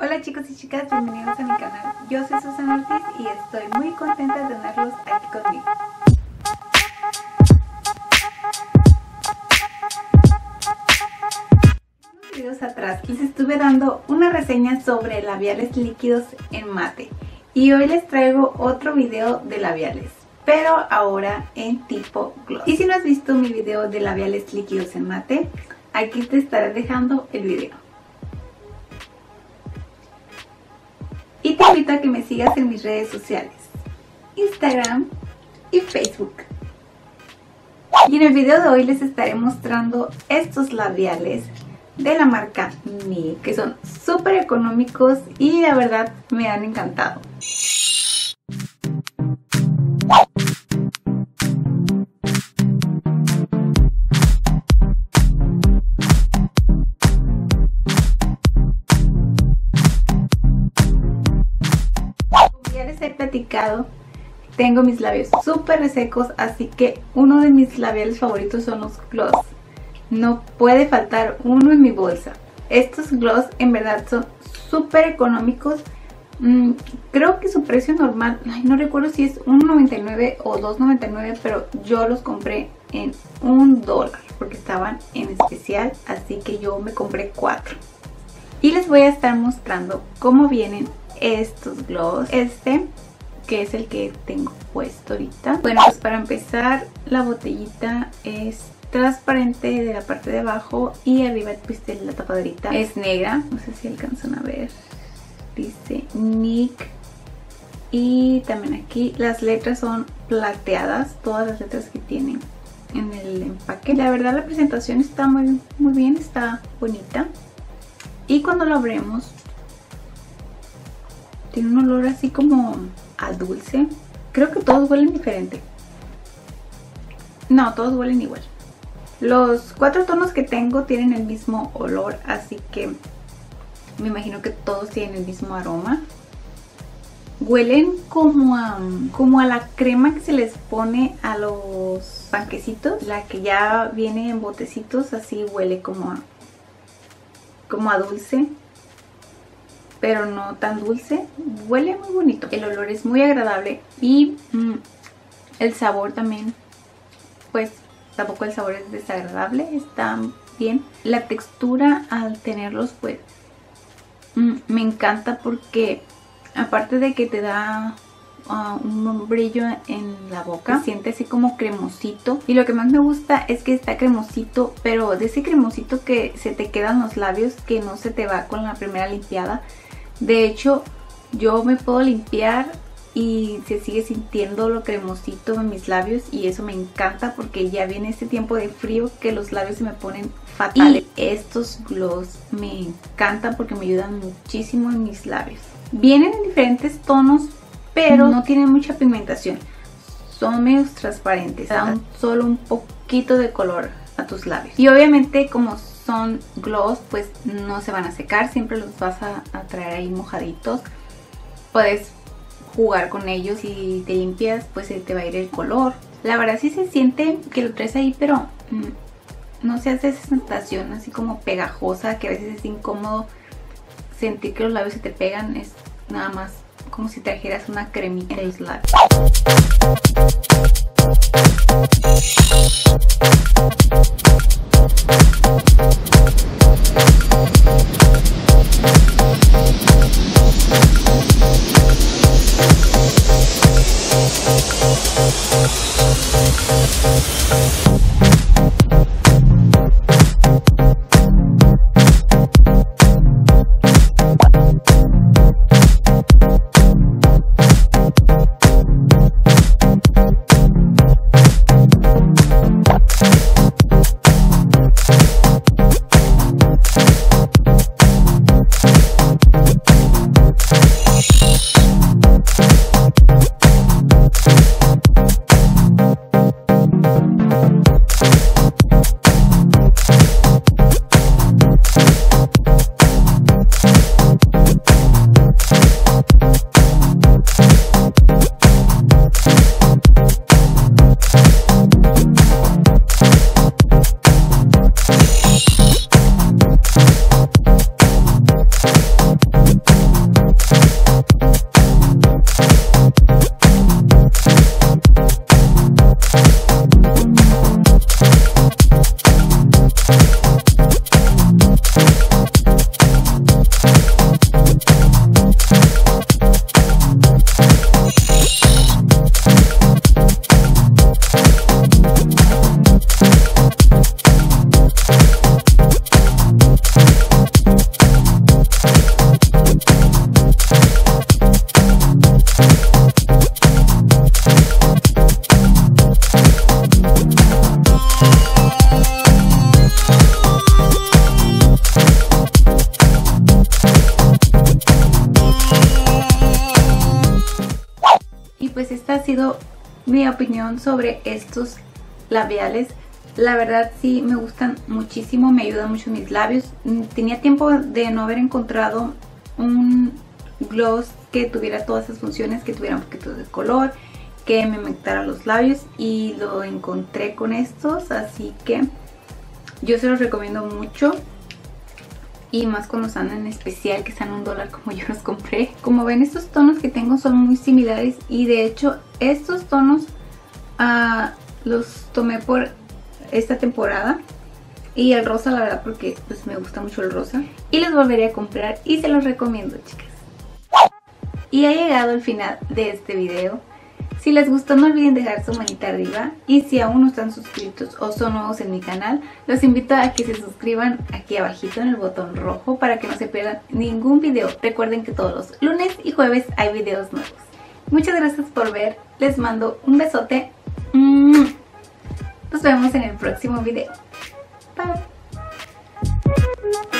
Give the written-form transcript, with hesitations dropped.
Hola chicos y chicas, bienvenidos a mi canal. Yo soy Susana Ortiz y estoy muy contenta de tenerlos aquí conmigo. Unos videos atrás les estuve dando una reseña sobre labiales líquidos en mate y hoy les traigo otro video de labiales, pero ahora en tipo gloss. Y si no has visto mi video de labiales líquidos en mate, aquí te estaré dejando el video. Y te invito a que me sigas en mis redes sociales, Instagram y Facebook. Y en el video de hoy les estaré mostrando estos labiales de la marca NYX, que son súper económicos y la verdad me han encantado. He platicado, tengo mis labios súper resecos, así que uno de mis labiales favoritos son los gloss. No puede faltar uno en mi bolsa. Estos gloss en verdad son súper económicos. Creo que su precio normal, no recuerdo si es $1.99 o $2.99, pero yo los compré en $1 porque estaban en especial, así que yo me compré 4. Y les voy a estar mostrando cómo vienen estos gloss. Este, que es el que tengo puesto ahorita. Bueno, pues para empezar, la botellita es transparente de la parte de abajo y arriba pues la tapadrita es negra. No sé si alcanzan a ver. Dice NYX. Y también aquí las letras son plateadas, todas las letras que tienen en el empaque. La verdad la presentación está muy bien, está bonita. Y cuando lo abrimos, tiene un olor así como a dulce. Creo que todos huelen diferente. No, todos huelen igual. Los 4 tonos que tengo tienen el mismo olor, así que me imagino que todos tienen el mismo aroma. Huelen como a la crema que se les pone a los panquecitos. La que ya viene en botecitos, así huele como a dulce, pero no tan dulce. Huele muy bonito, el olor es muy agradable y el sabor también, pues tampoco el sabor es desagradable, está bien. La textura al tenerlos pues me encanta porque aparte de que te da un brillo en la boca, se siente así como cremosito. Y lo que más me gusta es que está cremosito, pero de ese cremosito que se te quedan los labios, que no se te va con la primera limpiada. De hecho, yo me puedo limpiar y se sigue sintiendo lo cremosito en mis labios, y eso me encanta porque ya viene este tiempo de frío que los labios se me ponen fatales. Y estos gloss me encantan porque me ayudan muchísimo en mis labios. Vienen en diferentes tonos, pero no tienen mucha pigmentación. Son medios transparentes, dan solo un poquito de color a tus labios. Y obviamente como son gloss, pues no se van a secar, siempre los vas a traer ahí mojaditos. Puedes jugar con ellos y te limpias, pues se te va a ir el color. La verdad sí se siente que lo traes ahí, pero no se hace esa sensación así como pegajosa, que a veces es incómodo sentir que los labios se te pegan. Es nada más como si trajeras una cremita en los labios. pues esta ha sido mi opinión sobre estos labiales. La verdad sí me gustan muchísimo, me ayudan mucho en mis labios. Tenía tiempo de no haber encontrado un gloss que tuviera todas esas funciones, que tuviera un poquito de color, que me humectara los labios, y lo encontré con estos, así que yo se los recomiendo mucho. Y más cuando están en especial, que están $1 como yo los compré. Como ven, estos tonos que tengo son muy similares, y de hecho estos tonos los tomé por esta temporada. Y el rosa, la verdad, porque pues me gusta mucho el rosa, y los volvería a comprar y se los recomiendo, chicas. Y ha llegado el final de este video. Si les gustó, no olviden dejar su manita arriba, y si aún no están suscritos o son nuevos en mi canal, los invito a que se suscriban aquí abajito en el botón rojo para que no se pierdan ningún video. Recuerden que todos los lunes y jueves hay videos nuevos. Muchas gracias por ver, les mando un besote. Nos vemos en el próximo video. Bye.